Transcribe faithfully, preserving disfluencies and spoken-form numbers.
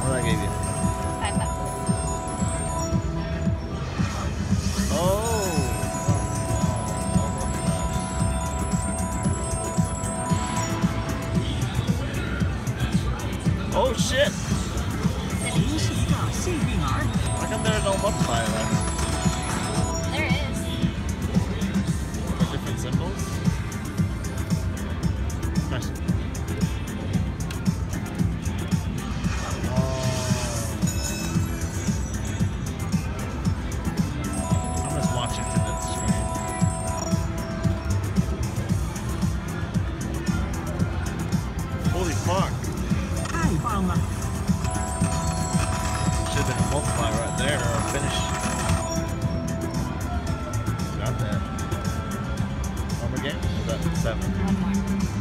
What did I give you? Five bucks. Oh! Oh shit! How come there's no multiplier left? There is. For different symbols? Nice. I'm just watching to that screen. Holy fuck! Should have been a multiplier right there, or a finish. Got that. One more game? Or was that seven? One more.